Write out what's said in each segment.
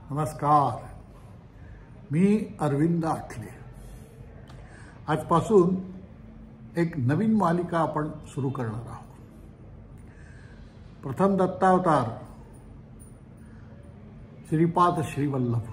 नमस्कार, मी अरविंद आठले। आजपासून एक नवीन मालिका आपण सुरू करणार आहोत। प्रथम दत्तावतार श्रीपाद श्रीवल्लभ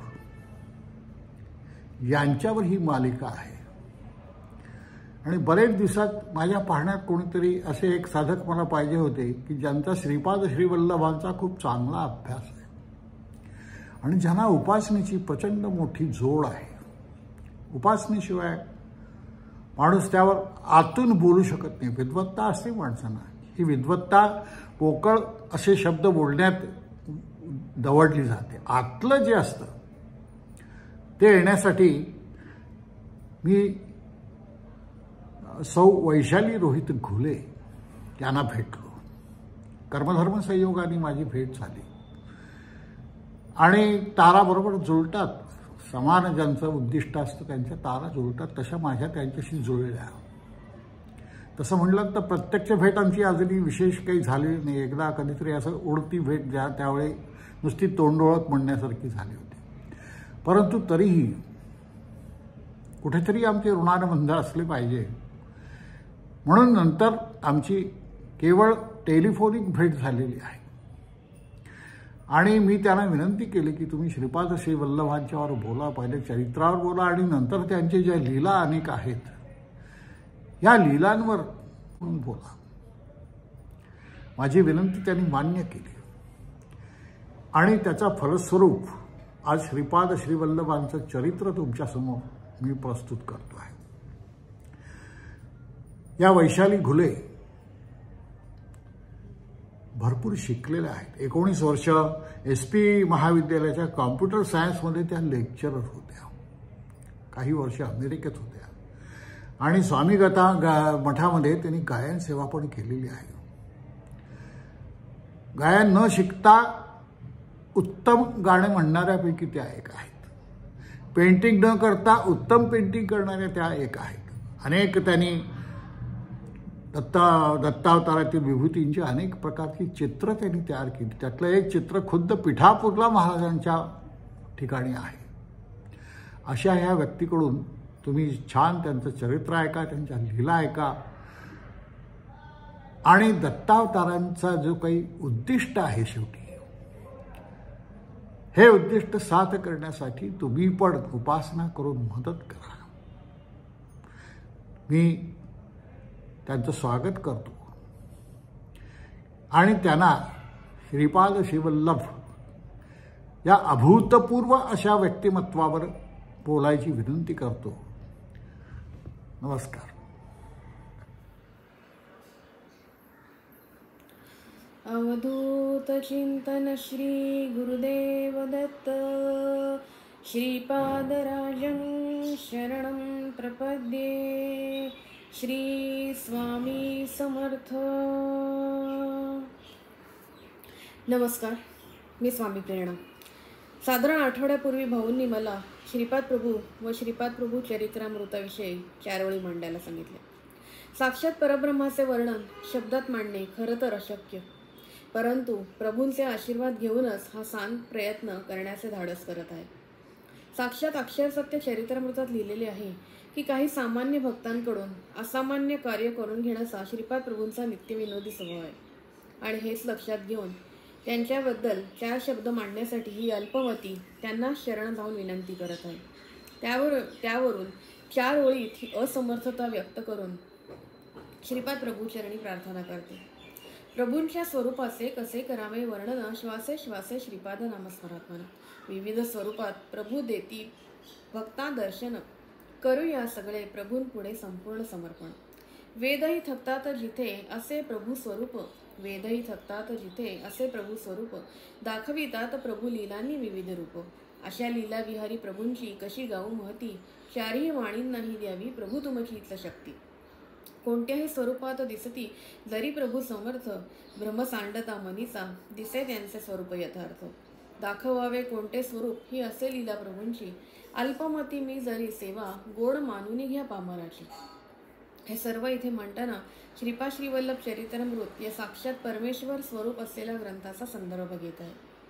यांच्यावर ही मालिका आहे आणि बरेच दिवसात माझ्या पाहण्यात कोणीतरी असे एक साधक मला पाहिजे होते की ज्यांचा श्रीपाद श्रीवल्लभांचा खूप चांगला अभ्यास आहे आणि ज्यांना उपासनेची प्रचंड मोठी जोड आहे। उपासनेशिवाय माणूस त्यावर आतून बोलू शकत नाही। विद्वत्ता असते माणसांना, ही विद्वत्ता पोकळ असे शब्द बोलण्यात दवडली जाते। आतलं जे असतं ते येण्यासाठी मी सौ वैशाली रोहित घुले यांना भेटलो। कर्मधर्म संयोगाने माझी भेट झाली आणि तारा बरोबर जुळतात। समान ज्यांचं उद्दिष्ट असतं त्यांच्या तारा जुळतात, तशा माझ्या त्यांच्याशी जुळल्या। तसं म्हटलं तर प्रत्यक्ष भेट आमची अजूनही विशेष काही झाली नाही। एकदा कधीतरी असं उडती भेट ज्या त्यावेळी नुसती तोंडोळत म्हणण्यासारखी झाली होती, परंतु तरीही कुठेतरी आमचे ऋणानुबंध असले पाहिजे म्हणून नंतर आमची केवळ टेलिफोनिक भेट झालेली आहे। आणि मी त्यांना विनंती केली की तुम्ही श्रीपाद श्रीवल्लभांच्यावर बोला, पहिले चरित्रावर बोला आणि नंतर त्यांचे ज्या लीला अनेक आहेत या लीलांवर बोला। माझी विनंती त्यांनी मान्य केली आणि त्याचा फलस्वरूप आज श्रीपाद श्रीवल्लभांचं चरित्र तुमच्यासमोर मी प्रस्तुत करतो आहे। या वैशाली घुले भरपूर शिकलेल्या आहेत। 19 वर्ष SP महाविद्यालयाच्या कॉम्प्युटर सायन्समध्ये त्या लेक्चरर होत्या। काही वर्ष अमेरिकेत होत्या आणि स्वामी मठामध्ये त्यांनी गायन सेवा पण केलेली आहे। गायन न शिकता उत्तम गाणे म्हणणाऱ्यापैकी त्या एक आहेत। पेंटिंग न करता उत्तम पेंटिंग करणाऱ्या त्या एक आहेत। अनेक त्यांनी दत्तावतारातील विभूतींची अनेक प्रकारची चित्र त्यांनी तयार केली। त्यातलं एक चित्र खुद्द पिठापूरला महाराजांच्या ठिकाणी आहे। अशा ह्या व्यक्तीकडून तुम्ही छान त्यांचं चरित्र ऐका, त्यांच्या लीला ऐका आणि दत्तावतारांचा जो काही उद्दिष्ट आहे शेवटी हे उद्दिष्ट साध्य करण्यासाठी तुम्ही पण उपासना करून मदत करा। मी त्यांचं स्वागत करतो आणि त्यांना श्रीपाद श्रीवल्लभ या अभूतपूर्व अशा व्यक्तिमत्वावर बोलायची विनंती करतो। नमस्कार। अवधूत चिंतन श्री गुरुदेव दत्त श्रीपादराजं शरणं प्रपद्ये। श्री स्वामी समर्थ। नमस्कार, मी स्वामी प्रेरणा। साधारण आठवड्यापूर्वी भाऊंनी मला श्रीपाद प्रभू व श्रीपाद प्रभू चरित्रामृताविषयी 4 ओळी मांडायला सांगितले। साक्षात परब्रह्माचे वर्णन शब्दात मांडणे खरं तर अशक्य, परंतु प्रभूंचे आशीर्वाद घेऊनच हा सांग प्रयत्न करण्याचे धाडस करत आहे। साक्षात अक्षर सत्य चरित्रामृतात लिहिलेले आहे की काही सामान्य भक्तांकडून असामान्य कार्य करून घेण्याचा श्रीपाद प्रभूंचा नित्यविनोदी स्वभाव आहे आणि हेच लक्षात घेऊन त्यांच्याबद्दल 4 शब्द मांडण्यासाठी ही अल्पमती त्यांना शरण जाऊन विनंती करत आहे। त्यावरून 4 ओळीत ही असमर्थता व्यक्त करून श्रीपाद प्रभू चरणी प्रार्थना करते। प्रभूंच्या स्वरूपाचे कसे करावे वर्णन श्वासे श्वासे श्रीपाद नामस्मरात म्हणा। विविध स्वरूपात प्रभू देती भक्ता दर्शन, करूया सगळे प्रभूंपुढे संपूर्ण समर्पण। वेदही थकतात जिथे असे प्रभू स्वरूप, वेदही थकतात जिथे असे प्रभू स्वरूप, दाखवितात प्रभू लीलांनी विविध रूप। अशा लीला विहारी प्रभूंची कशी गाऊ महती, 4ही वाणींनाही द्यावी प्रभू तुमची शक्ती। कोणत्याही स्वरूपात दिसती जरी प्रभू समर्थ, भ्रम सांडता मनीचा दिसे त्यांचे स्वरूप यथार्थ। दाखवावे कोणते स्वरूप ही असे लीला प्रभूंची, अल्पमती मी जरी सेवा गोड मानून घ्या पामराची। हे सर्व इथे म्हणताना श्रीपाद श्रीवल्लभ चरित्रामृत या साक्षात परमेश्वर स्वरूप असलेल्या ग्रंथाचा संदर्भ घेत आहे।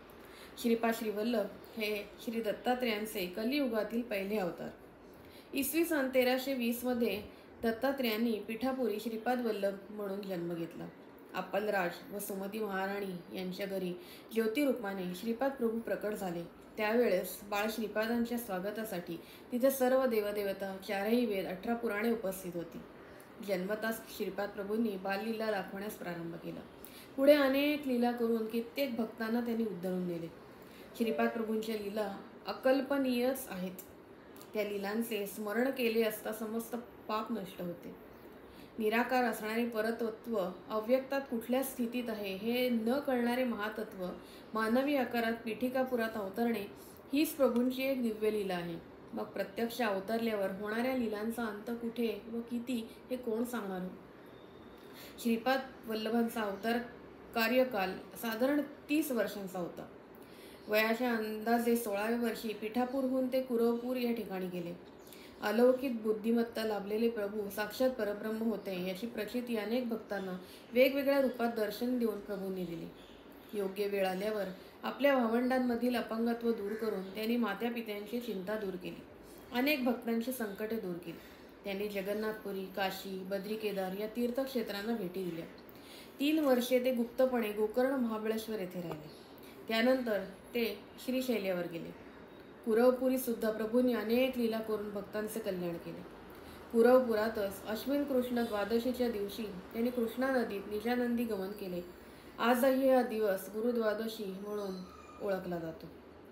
श्रीपाद श्रीवल्लभ हे श्री दत्तात्रेयांचे कलियुगातील पहिले अवतार. इसवी सन 1320 मध्ये दत्तात्रेयांनी पिठापुरी श्रीपाद वल्लभ म्हणून जन्म घेतला. अप्पलराज व सुमती महाराणी यांच्या घरी ज्योतिरूपाने श्रीपाद प्रभू प्रकट झाले. त्यावेळेस बाळ श्रीपादांच्या स्वागतासाठी तिथे सर्व देवदेवता, 4ही वेद, 18 पुराणे उपस्थित होती. जन्मताच श्रीपाद प्रभूंनी बाललीला दाखवण्यास प्रारंभ केला. पुढे अनेक लीला करून कित्येक भक्तांना त्यांनी उद्धरून नेले. श्रीपाद प्रभूंच्या लीला अकल्पनीयच आहेत. त्या लीलांचे स्मरण केले असता समस्त पाप नष्ट होते. निराकार असणारे परतत्व अव्यक्तात कुठल्या स्थितीत आहे हे न कळणारे महातत्व मानवी आकारात पीठिकापुरात अवतरणे हीच प्रभूंची एक दिव्य लीला आहे. मग प्रत्यक्ष अवतरल्यावर होणाऱ्या लीलांचा अंत कुठे व किती हे कोण सांगणार? श्रीपाद वल्लभांचा अवतार कार्यकाल साधारण 30 वर्षांचा होता. वयाच्या अंदाजे 16व्या वर्षी पिठापूरहून ते कुरवपूर या ठिकाणी गेले. अलौकिक बुद्धिमत्ता लाभलेले प्रभू साक्षात परब्रह्म होते याची प्रचिती अनेक भक्तांना वेगवेगळ्या रूपात दर्शन देऊन प्रभूंनी दिले. योग्य वेळ आल्यावर आपल्या भावंडांमधील अपंगत्व दूर करून त्यांनी मात्यापित्यांची चिंता दूर केली. अनेक भक्तांची संकटे दूर केली. त्यांनी जगन्नाथपुरी, काशी, बद्री, केदार या तीर्थक्षेत्रांना भेटी दिल्या. 3 वर्षे ते गुप्तपणे गोकर्ण, महाबळेश्वर येथे राहिले. त्यानंतर ते श्रीशैल्यावर गेले. कुरवपुरी सुद्धा प्रभूंनी अनेक लीला करून भक्तांचे कल्याण केले. कुरवपुरातच अश्विन कृष्ण द्वादशीच्या दिवशी त्यांनी कृष्णा नदीत निजानंदी गमन केले. आजही हा दिवस गुरुद्वादशी म्हणून ओळखला जातो.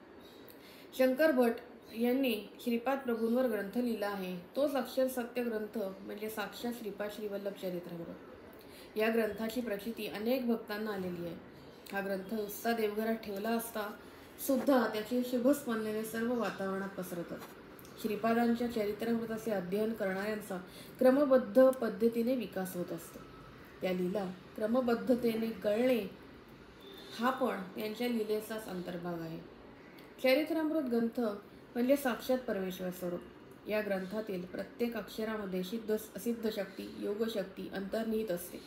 शंकर भट यांनी श्रीपाद प्रभूंवर ग्रंथ लिहिला आहे. तोच अक्षर सत्य ग्रंथ म्हणजे साक्षात श्रीपाद श्रीवल्लभ चरित्रामृत. या ग्रंथाची प्रचिती अनेक भक्तांना आलेली आहे. हा ग्रंथ नुसता देवघरात ठेवला असता सुद्धा त्याची शुभस्पंदने सर्व वातावरणात पसरतात. श्रीपादांच्या चरित्रामृताचे अध्ययन करणाऱ्यांचा क्रमबद्ध पद्धतीने विकास होत असतो. त्या लीला क्रमबद्धतेने कळणे हा पण त्यांच्या लीलेचाच अंतर्भाग आहे. चरित्रामृत ग्रंथ म्हणजे साक्षात परमेश्वर स्वरूप. या ग्रंथातील प्रत्येक अक्षरामध्ये सिद्ध शक्ती, योगशक्ती अंतर्निहित असते.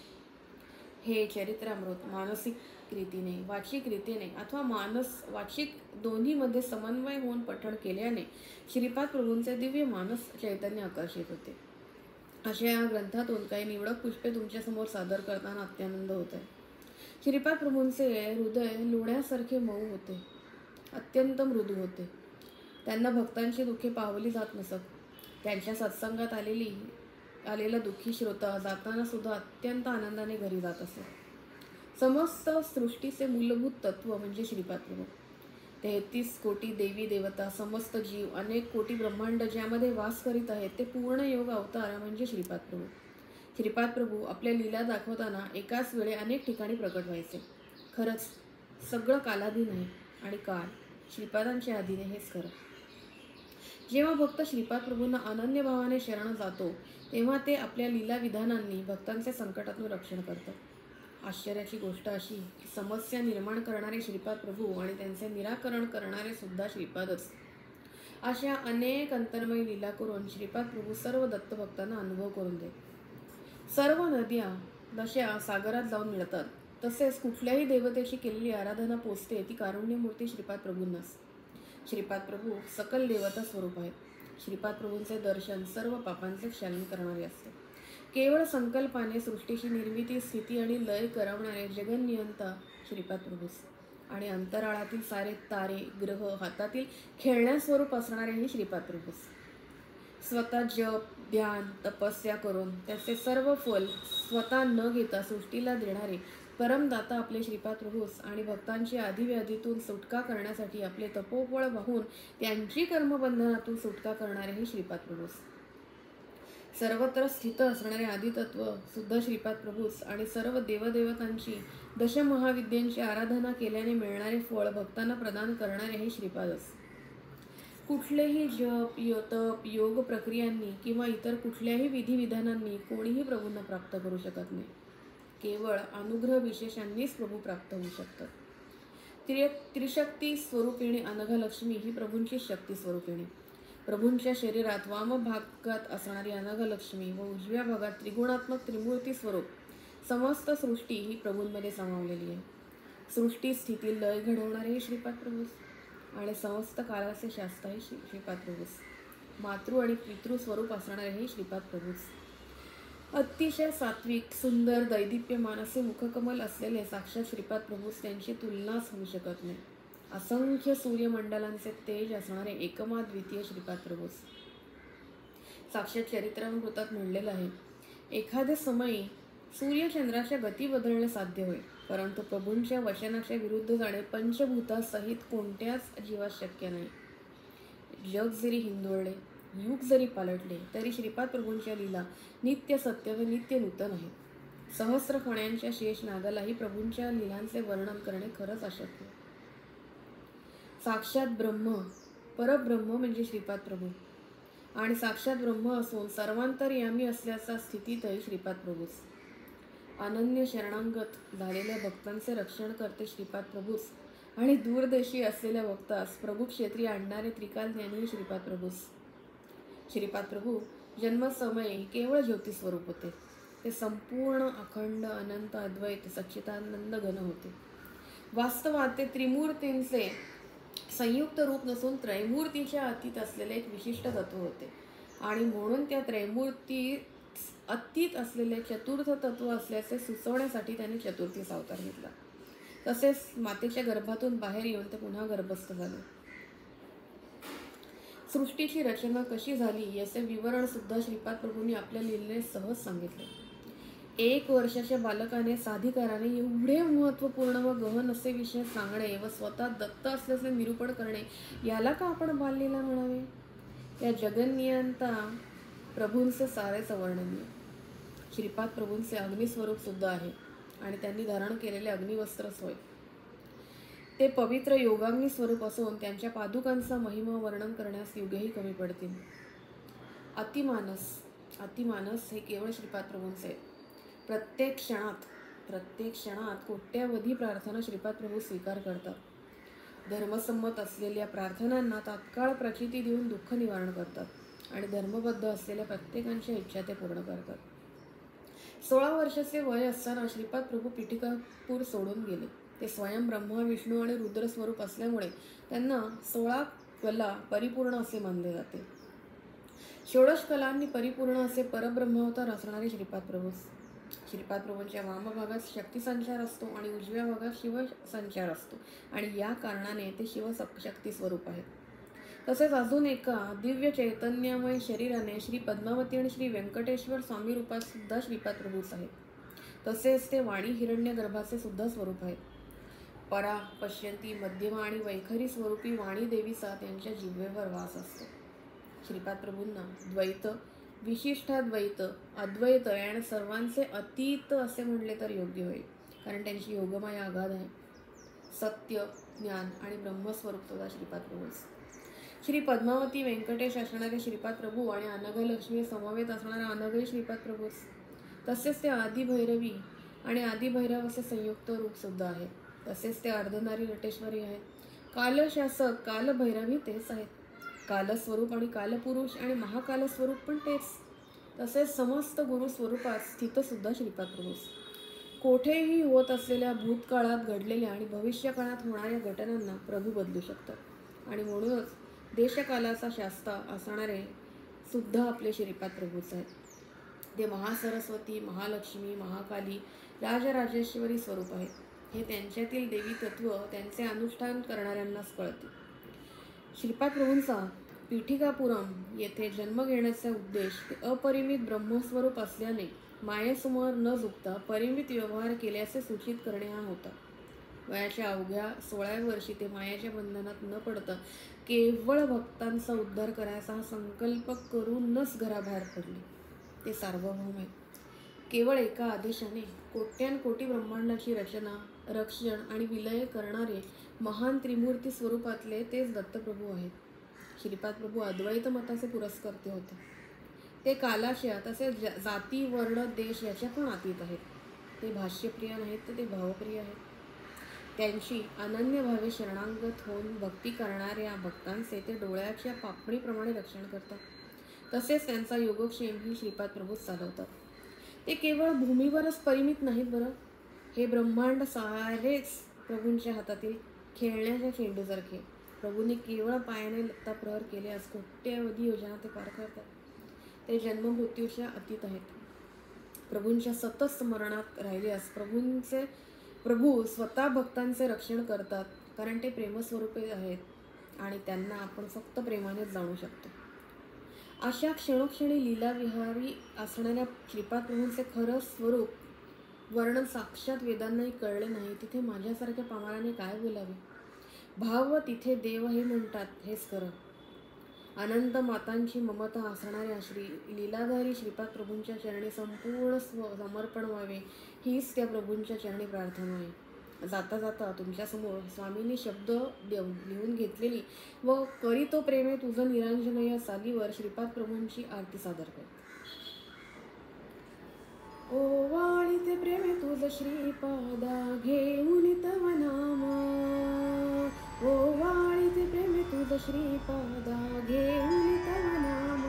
हे चरित्रामृत मानसिक रीतीने, वाचिक रीतीने अथवा वाचिक दोन्हीमध्ये समन्वय होऊन पठण केल्याने श्रीपाद प्रभूंचे दिव्य मानस चैतन्य आकर्षित होते. अशा या ग्रंथातून काही निवडक पुष्पे तुमच्यासमोर सादर करताना अत्यानंद होत आहे. श्रीपाद प्रभूंचे हृदय लोण्यासारखे मऊ होते, अत्यंत मृदू होते. त्यांना भक्तांची दुःखे पावली जात नसत. त्यांच्या सत्संगात आलेला दुःखी श्रोता जाताना सुद्धा अत्यंत आनंदाने घरी जात असे. समस्त सृष्टीचे मूलभूत तत्व म्हणजे श्रीपाद प्रभू. 33 कोटी देवी देवता, समस्त जीव, अनेक कोटी ब्रह्मांड ज्यामध्ये वास करीत आहेत ते पूर्ण योग अवतार म्हणजे श्रीपाद प्रभू. श्रीपाद प्रभू आपल्या लीला दाखवताना एकाच वेळे अनेक ठिकाणी प्रकट व्हायचे. खरंच सगळं कालाधीन आहे आणि काळ श्रीपादांच्या अधीन हेच खरं. जेव्हा भक्त श्रीपाद प्रभूंना अनन्य भावाने शरण जातो तेव्हा ते आपल्या लीला विधानांनी भक्तांचे संकटातून रक्षण करतात. आश्चर्याची गोष्ट अशी की समस्या निर्माण करणारे श्रीपाद प्रभू आणि त्यांचे निराकरण करणारे सुद्धा श्रीपादच. अशा अनेक अंतर्मय लीला करून श्रीपाद प्रभू सर्व दत्तभक्तांना अनुभव करून देत. सर्व नद्या जशा सागरात जाऊन मिळतात तसेच कुठल्याही देवतेची केलेली आराधना पोचते ती कारुण्यमूर्ती श्रीपाद प्रभूंनाच. श्रीपाद प्रभू सकल देवता स्वरूप आहेत. श्रीपाद प्रभूंचे दर्शन सर्व पापांचे क्षालन करणारे असते. केवळ संकल्पाने सृष्टीची निर्मिती, स्थिती आणि लय करवणारे जगन्नियंता श्रीपाद प्रभूच आणि अंतराळातील सारे तारे, ग्रह हातातील खेळण्यास्वरूप असणारेही श्रीपाद प्रभूच. स्वतः जप, ध्यान, तपस्या करून त्याचे सर्व फल स्वतः न घेता सृष्टीला देणारे परमदाता आपले श्रीपाद प्रभूच आणि भक्तांची आधिव्याधीतून सुटका करण्यासाठी आपले तपोबळ वाहून त्यांची कर्मबंधनातून सुटका करणारेही श्रीपाद प्रभूच. सर्वत्र स्थित असणारे आदितत्व सुद्धा श्रीपाद प्रभूच आणि सर्व देवदेवतांची दशमहाविद्यांची आराधना केल्याने मिळणारे फळ भक्तांना प्रदान करणारे हे श्रीपादच. कुठलेही जप, तप, योग प्रक्रियांनी किंवा इतर कुठल्याही विधिविधानांनी कोणीही प्रभूंना प्राप्त करू शकत नाही. केवळ अनुग्रह विशेषांनीच प्रभू प्राप्त होऊ शकतात. त्रिशक्ती स्वरूपिणी अनघलक्ष्मी ही प्रभूंची शक्ती स्वरूपिणी. प्रभूंच्या शरीरात वामभागात असणारी अनघलक्ष्मी व उजव्या भागात त्रिगुणात्मक त्रिमूर्ती स्वरूप समस्त सृष्टी ही प्रभूंमध्ये सामावलेली आहे. सृष्टी स्थिती लय घडवणारे श्रीपाद प्रभूच आणि समस्त काळाचे शास्त्र हे श्रीपाद प्रभूच, मातृ आणि पितृ स्वरूप असणारे हे श्रीपाद प्रभूच. अतिशय सात्विक, सुंदर, दैदिप्यमान असे मुखकमल असलेले साक्षात श्रीपाद प्रभूच, त्यांची तुलनाच होऊ शकत नाही. असंख्य सूर्यमंडलांचे तेज असणारे एकमाद्वितीय श्रीपाद प्रभूच. साक्षात चरित्रामृतात म्हणलेलं आहे, एखाद्या समयी सूर्यचंद्राच्या गती बदलणे साध्य होईल, परंतु प्रभूंच्या वचनाच्या विरुद्ध जाणे पंचभूतासहित कोणत्याच जीवास शक्य नाही. जग जरी हिंदोळले, युग जरी पालटले, तरी श्रीपाद प्रभूंच्या लीला नित्य सत्य व नित्य नूतन आहे. सहस्र फण्यांच्या शेष नागालाही प्रभूंच्या लीलांचे वर्णन करणे खरंच अशक्य. साक्षात ब्रह्म, परब्रह्म म्हणजे श्रीपाद प्रभू आणि साक्षात ब्रह्म असून सर्वांतर्यामी असल्याचा स्थितीतही श्रीपाद प्रभूच. अनन्य शरणांगत झालेल्या भक्तांचे रक्षण करते श्रीपाद प्रभूच आणि दूरदेशी असलेल्या भक्तास प्रभू क्षेत्री आणणारे त्रिकाल ज्ञानी श्रीपाद प्रभूच. श्रीपाद प्रभू जन्मसमयी केवळ ज्योती स्वरूप होते. ते संपूर्ण अखंड अनंत अद्वैत सच्चिदानंद घन होते. वास्तवात ते त्रिमूर्तींचे संयुक्त रूप नसून त्रैमूर्तीच्या अतीत असलेले एक विशिष्ट तत्व होते आणि म्हणून त्या त्रैमूर्ती अतीत असलेले चतुर्थ तत्व असल्याचे सुचवण्यासाठी त्यांनी चतुर्थीचा अवतार घेतला. तसेच मातेच्या गर्भातून बाहेर येऊन ते पुन्हा गर्भस्थ झाले. सृष्टीची रचना कशी झाली याचे विवरण सुद्धा श्रीपाद प्रभूंनी आपल्या लीलेने सहज सांगितले. 1 वर्षाच्या बालकाने साधिकाराने एवढे महत्त्वपूर्ण व गहन असे विषय सांगणे व स्वतः दत्त असल्याचे निरूपण करणे, याला का आपण बाललीला म्हणावे? या जगन्नियंता प्रभूंचे सारेच अवर्णनीय. श्रीपाद प्रभूंचे अग्निस्वरूप सुद्धा आहे आणि त्यांनी धारण केलेले अग्निवस्त्रच होय. ते पवित्र योगाग्नी स्वरूप असून त्यांच्या पादुकांचा महिमा वर्णन करण्यास युगही कमी पडतील. अतिमानस हे केवळ श्रीपाद प्रभूंचे आहे. प्रत्येक क्षणात कोट्यावधी प्रार्थना श्रीपाद प्रभू स्वीकार करतात. धर्मसंमत असलेल्या प्रार्थनांना तात्काळ प्रचिती देऊन दुःख निवारण करतात आणि धर्मबद्ध असलेल्या प्रत्येकांच्या इच्छा ते पूर्ण करतात. 16 वर्षाचे वय असताना श्रीपाद प्रभू पीठिकापूर सोडून गेले. ते स्वयं ब्रह्मा, विष्णू आणि रुद्र स्वरूप असल्यामुळे त्यांना 16 कला परिपूर्ण असे मानले जाते. 16 कलांनी परिपूर्ण असे परब्रह्मावतार असणारे श्रीपाद प्रभूच. श्रीपाद प्रभूंच्या वामभागात शक्ती संचार असतो आणि उजव्या भागात शिव संचार असतो आणि या कारणाने ते शिवशक्ती स्वरूप आहेत. तसेच अजून एका दिव्य चैतन्यमय शरीराने श्री पद्मावती आणि श्री व्यंकटेश्वर स्वामी रूपात सुद्धा श्रीपाद प्रभूच आहेत. तसेच ते वाणी हिरण्य गर्भाचे सुद्धा स्वरूप आहेत. परा, पश्यंती, मध्यमा आणि वैखरी स्वरूपी वाणी देवीचा त्यांच्या जिव्हेवर वास असतो. श्रीपाद प्रभूंना द्वैत, विशिष्टाद्वैत, अद्वैत आणि सर्वांचे अतीत असे म्हणले तर योग्य होईल, कारण त्यांची योगमाया अगाध आहे. सत्य, ज्ञान आणि ब्रह्मस्वरूप सुद्धा श्रीपाद प्रभूच. श्री पद्मावती, व्यंकटेश असणारे श्रीपाद प्रभू आणि अनघलक्ष्मी समवेत असणारा अनघही श्रीपाद प्रभूच. तसेच ते आदिभैरवी आणि आदिभैरव असे संयुक्त रूप सुद्धा आहे. तसेच ते अर्धनारी नटेश्वरी आहेत. कालशासक, कालभैरवी तेच आहेत. कालस्वरूप आणि कालपुरुष आणि महाकालस्वरूप पण तेच. तसेच समस्त गुरु स्वरूपात स्थित सुद्धा श्रीपाद प्रभूच. कोठेही होत असलेल्या भूतकाळात घडलेल्या आणि भविष्यकाळात होणाऱ्या घटनांना प्रभू बदलू शकतात आणि म्हणूनच देशकालाचा शास्ता असणारे सुद्धा आपले श्रीपाद प्रभूच आहेत. ते महासरस्वती, महालक्ष्मी, महाकाली, राजराजेश्वरी स्वरूप आहेत. हे त्यांच्यातील देवी तत्व त्यांचे अनुष्ठान करणाऱ्यांनाच कळते. श्रीपाद प्रभूंचा पीठिकापुरम येथे जन्म घेण्याचा उद्देश ते अपरिमित ब्रह्मस्वरूप असल्याने मायेसमोर न झुकता परिमित व्यवहार केल्याचे सूचित करणे हा होता. वयाच्या अवघ्या 16व्या वर्षी ते मायाच्या बंधनात न पडता केवळ भक्तांचा उद्धार करायचा हा संकल्प करूनच घराबाहेर पडले. ते सार्वभौम आहेत. केवळ एका आदेशाने कोट्यानकोटी ब्रह्मांडाची रचना, रक्षण आणि विलय करणारे महान त्रिमूर्ती स्वरूपातले तेच दत्तप्रभू आहेत. श्रीपाद प्रभू अद्वैत मताचे पुरस्कर्ते होते. ते कालाच्या तसेच जाती, वर्ण, देश याच्या पण अतीत आहेत. ते भाष्यप्रिय नाहीत तर ते भावप्रिय आहेत. त्यांची अनन्य भावे शरणागत होऊन भक्ती करणाऱ्या भक्तांचे ते डोळ्याच्या पापणीप्रमाणे रक्षण करतात. तसेच त्यांचा योगक्षेमही श्रीपाद प्रभूच चालवतात. ते केवळ भूमीवरच परिमित नाहीत बरं. हे ब्रह्मांड सारेच प्रभूंच्या हातातील खेळण्याच्या चेंडूसारखे. प्रभूंनी केवळ पायाने लत्ता प्रहार केल्यास कोट्यवधी योजना ते पार करतात. ते जन्ममृत्यूच्या अतीत आहेत. प्रभूंच्या सतत स्मरणात राहिल्यास प्रभू स्वतः भक्तांचे रक्षण करतात, कारण ते प्रेमस्वरूपे आहेत आणि त्यांना आपण फक्त प्रेमानेच जाणू शकतो. अशा क्षणोक्षणी लीलाविहारी असणाऱ्या श्रीपाद प्रभूंचे खरं स्वरूप वर्णन साक्षात वेदांनाही कळले नाही. तिथे माझ्यासारख्या पामराने काय बोलावे? भाव तिथे देव हे म्हणतात, हेच खरं. अनंत मातांची ममता असणाऱ्या लीलाधारी श्रीपाद प्रभूंच्या चरणी संपूर्ण समर्पण व्हावे, हीच त्या प्रभूंच्या चरणी प्रार्थना आहे. जाता जाता तुमच्यासमोर स्वामींनी शब्द लिहून घेतलेली व करी तो प्रेमे तुझं निरांजन या सालीवर श्रीपाद प्रभूंची आरती सादर करते. ओवाळी ते प्रेमे तुझ श्रीपादा घेऊन तव नाम, ओवाळी ते प्रेमे तुझ श्रीपादा घेऊन तव नाम.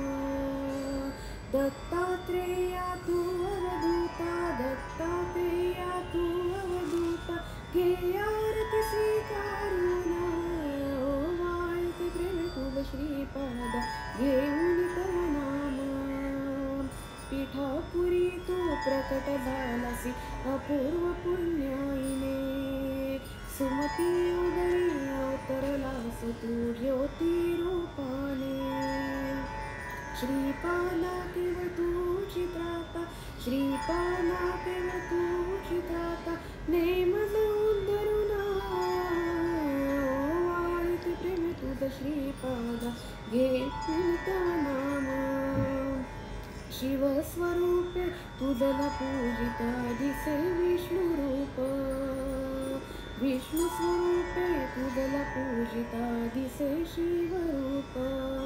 दत्तात्रेया तू अवधूता, दत्तात्रेया तू अवधूता, घे आरती स्वीकारून. ओवाळी ते प्रेमे तुझ श्रीपादा घेऊन तव नाम. पीठापुरी तू प्रकट झालासी अपूर्व पुण्याईने, सुमती उदरी अवतरलास तू ज्योती रूपाने. श्रीपादा केवळ तू चित्राता, श्रीपादा केवळ तू चित्राता, नेम जाऊन धरुणा. ओवाळी प्रेम तुझ श्रीपादा घेऊन तव नाम. शिवस्वरूपे तुझला पूजिता दिसे विष्णू रूप, विष्णू स्वरूपे तुझला पूजिता दिसे शिवरूप.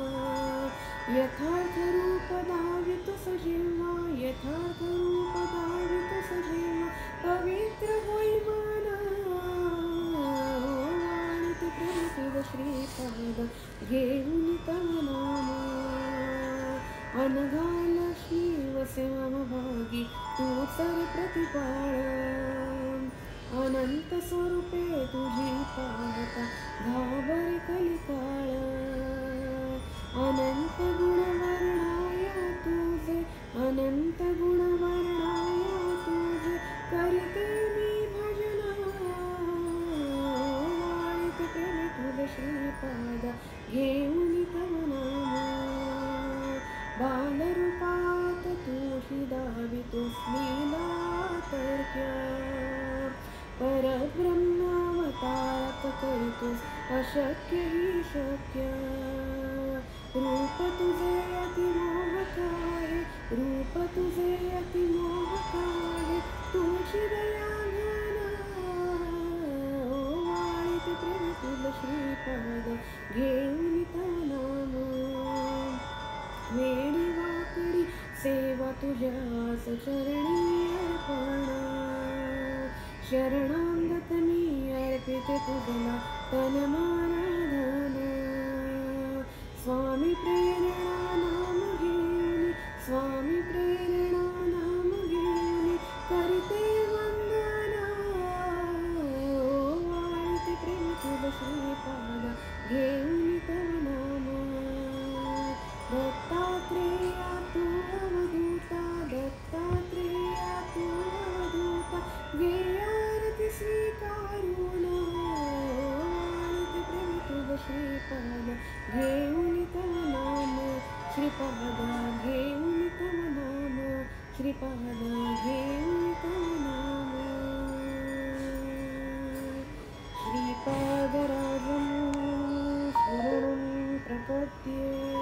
यथार्थ रूप दावितोस जेव्हा, यथार्थ रूप दावितोस जेव्हा, पवित्र होई मन. आणि ते प्रेम तुझ श्रीपाद घेऊन तव नाम. अनघा लक्ष्मी वसे मम भागी तू सर प्रतिपाळ, अनंत स्वरूपे तुझी पाहता घाबर कलिकाळ. अनंत गुण वर्णाया तुझे, अनंत गुण वर्णाया तुझे, करते मी भजन. वाळीत प्रेम तुझ श्रीपाद घेऊन तव नाम. बालरूपात तू दावितोस लीलातर्क्य, परब्रह्मावतारात करितोस अशक्य ही शक्य. रूप तुझे अतिमोहक आहे, रूप तुझे अतिमोहक आहे, तुझी दया घन. वाळीत प्रेम तुझ श्रीपाद घेऊन तव नाम. वेडी वाकडी सेवा तुझ्यास चरणी अर्पण, शरणांगत मी अर्पिते तुझला तन मन धन. स्वामी प्रेरणा नाम घेऊन, स्वामी प्रेरणा नाम घेऊन, करते वंदन. वाळीत प्रेम तुझ श्रीपाद घेऊन तव नाम. दत्तात्रेया तू अवधूता, दत्तात्रेया तू अवधूता, घे आरती स्वीकारून. आणि प्रेम तुझ श्रीपाद घेऊन तव नाम. श्रीपादा घेऊन तव नाम, श्रीपादा घेऊन तव नाम. श्रीपादराजं शरणं प्रपद्ये.